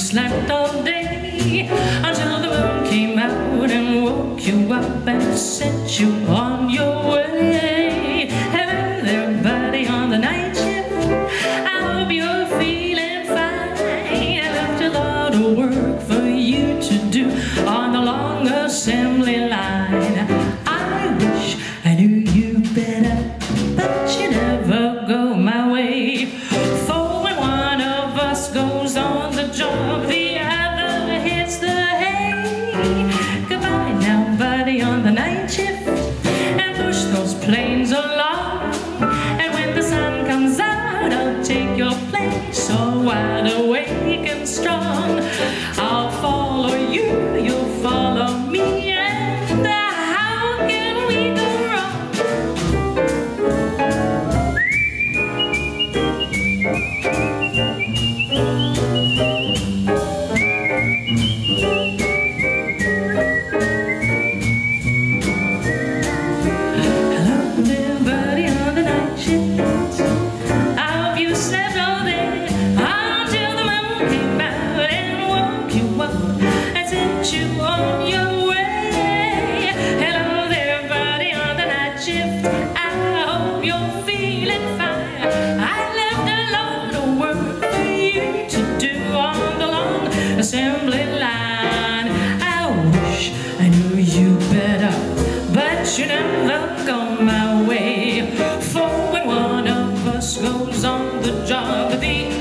slept all day until the moon came out and woke you up and sent you on your way. Hello there, buddy, on the night shift. I hope you're feeling fine. I left a lot of work for you to do on the long assembly line. I wish I knew you better, but you never go my way. For when one of us goes on the job, the other hits the hay. Goodbye now, buddy, on the night shift, and push those planes along. And when the sun comes out, I'll take your place, all wide awake and strong. I'll follow you, you'll follow me, and how can we go wrong? Hello there, buddy, on the night shift. I hope you slept all day until the moon came out and woke you up and sent you on your way. Hello there, buddy, on the night shift. I hope you're feeling fine. I left a lot of work for you to do on the long assembly line. I wish I knew you better, but you never go my way. For when one of us goes on the job, the